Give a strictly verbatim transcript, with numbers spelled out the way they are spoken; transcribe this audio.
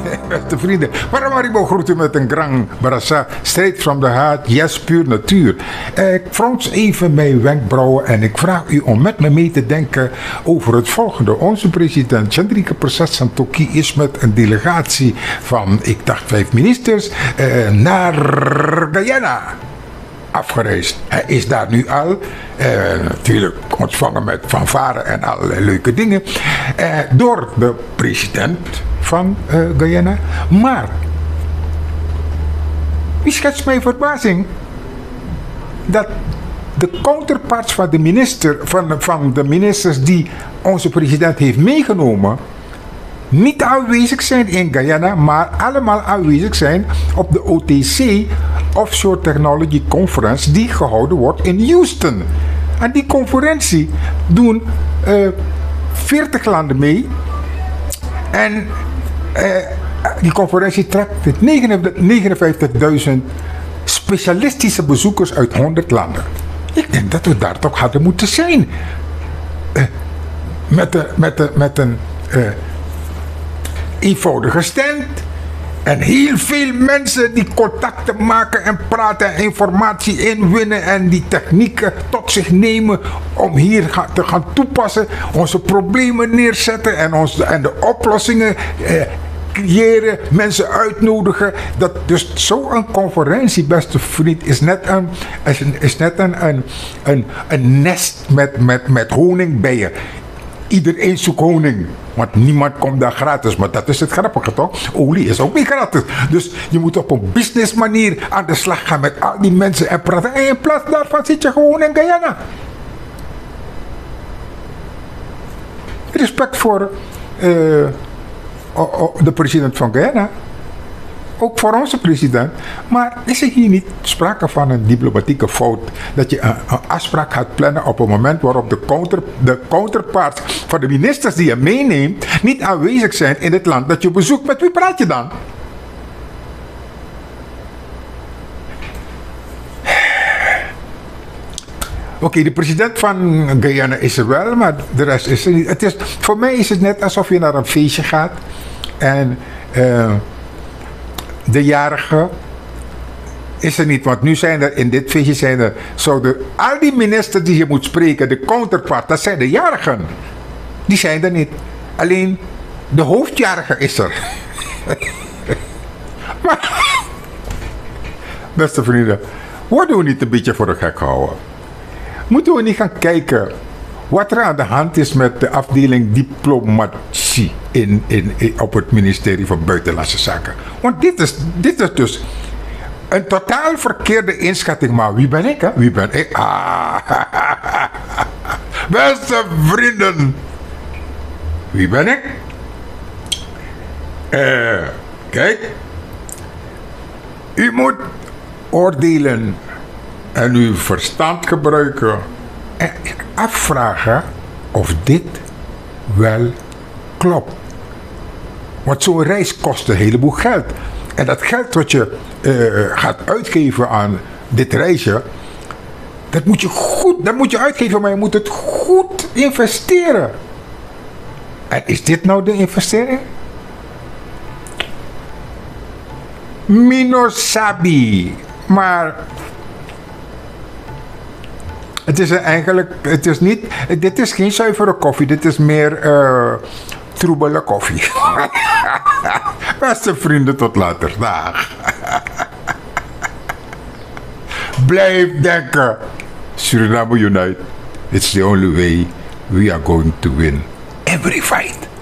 Beste vrienden, Paramaribo groet u met een grand barassa. Straight from the heart, yes, puur natuur. Ik frons even mijn wenkbrauwen en ik vraag u om met me mee te denken over het volgende. Onze president Chandrika Prasad Santokhi is met een delegatie van, ik dacht vijf ministers, eh, naar Guyana afgereisd. Hij is daar nu al, eh, natuurlijk ontvangen met fanfare en allerlei leuke dingen, eh, door de president van uh, Guyana. Maar, wie schetst mijn verbazing dat de counterparts van de, minister, van, van de ministers die onze president heeft meegenomen, niet aanwezig zijn in Guyana, maar allemaal aanwezig zijn op de O T C, Offshore Technology Conference, die gehouden wordt in Houston. En die conferentie doen uh, veertig landen mee. En uh, die conferentie trekt negenenvijftigduizend specialistische bezoekers uit honderd landen. Ik denk dat we daar toch hadden moeten zijn. Uh, met, de, met, de, met een uh, eenvoudige stand. En heel veel mensen die contacten maken en praten en informatie inwinnen en die technieken tot zich nemen om hier ga, te gaan toepassen, onze problemen neerzetten en, ons, en de oplossingen eh, creëren, mensen uitnodigen. Dat, dus zo'n conferentie, beste vriend, is net een, is, is net een, een, een, een nest met, met, met honingbijen. Iedereen zoekt honing, want niemand komt daar gratis. Maar dat is het grappige toch? Olie is ook niet gratis. Dus je moet op een business manier aan de slag gaan met al die mensen en praten. En in plaats daarvan zit je gewoon in Guyana. Respect voor uh, oh, oh, de president van Guyana. Ook voor onze president. Maar is er hier niet sprake van een diplomatieke fout? Dat je een, een afspraak gaat plannen op een moment waarop de, counter, de counterparts van de ministers die je meeneemt niet aanwezig zijn in het land dat je bezoekt. Met wie praat je dan? Oké, okay, de president van Guyana is er wel, maar de rest is er niet. Het is, voor mij is het net alsof je naar een feestje gaat en Uh, de jarige is er niet, want nu zijn er in dit feestje zijn er zouden al die ministers die je moet spreken, de counterpart, dat zijn de jarigen. Die zijn er niet. Alleen de hoofdjarige is er. Maar, beste vrienden, worden we niet een beetje voor de gek gehouden? Moeten we niet gaan kijken wat er aan de hand is met de afdeling diplomatie in, in, in, op het ministerie van Buitenlandse Zaken? Want dit is, dit is dus een totaal verkeerde inschatting. Maar wie ben ik, hè? Wie ben ik? Ah, beste vrienden. Wie ben ik? Uh, kijk. U moet oordelen en uw verstand gebruiken en afvragen of dit wel klopt. Want zo'n reis kost een heleboel geld. En dat geld wat je uh, gaat uitgeven aan dit reisje, dat moet je goed, dat moet je uitgeven, maar je moet het goed investeren. En is dit nou de investering? Minosabi. Maar het is eigenlijk, het is niet, dit is geen zuivere koffie, dit is meer uh, troebele koffie. Beste vrienden, tot later. Dag. Blijf denken. Suriname Unite. It's the only way we are going to win every fight.